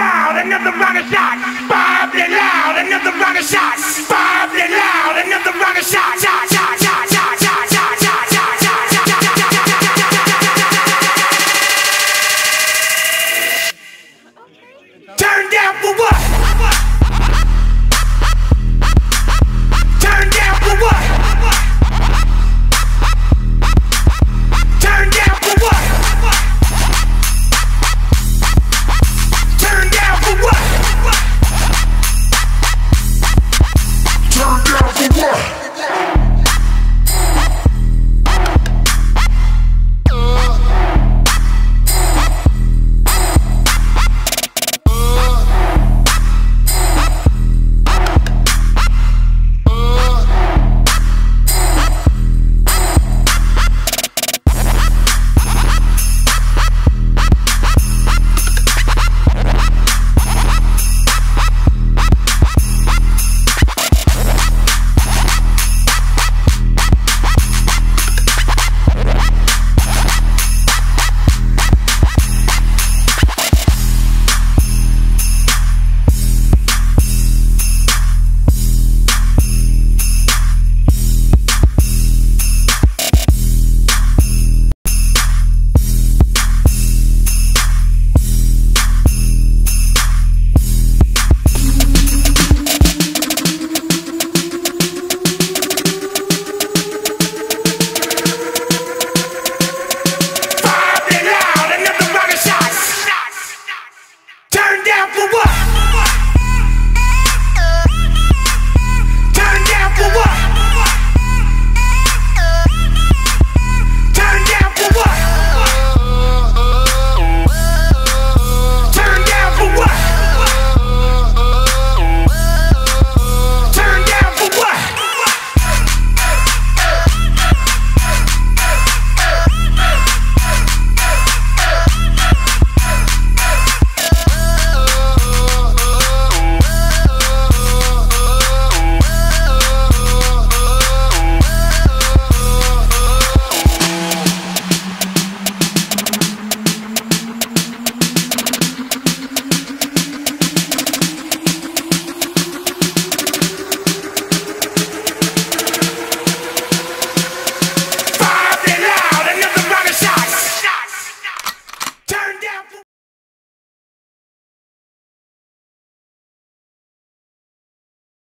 loud, another round of shots. Bob it loud, another round of shots. Bob it loud, another round of shots. Shot, shot, shot, shot, shot, shot, shot, shot, shot, shot, shot. Turn down for what? Turn down for what? Turn down for what? Turn down for what? Turn down for what? Turn down for what? Turn down for what?